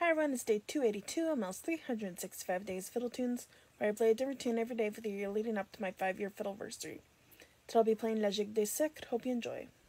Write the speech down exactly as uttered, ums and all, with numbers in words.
Hi everyone, it's day two eighty-two of Mel's three hundred sixty-five Days Fiddle Tunes, where I play a different tune every day for the year leading up to my five-year Fiddleversary. Today I'll be playing La Gigue de sucres. Hope you enjoy.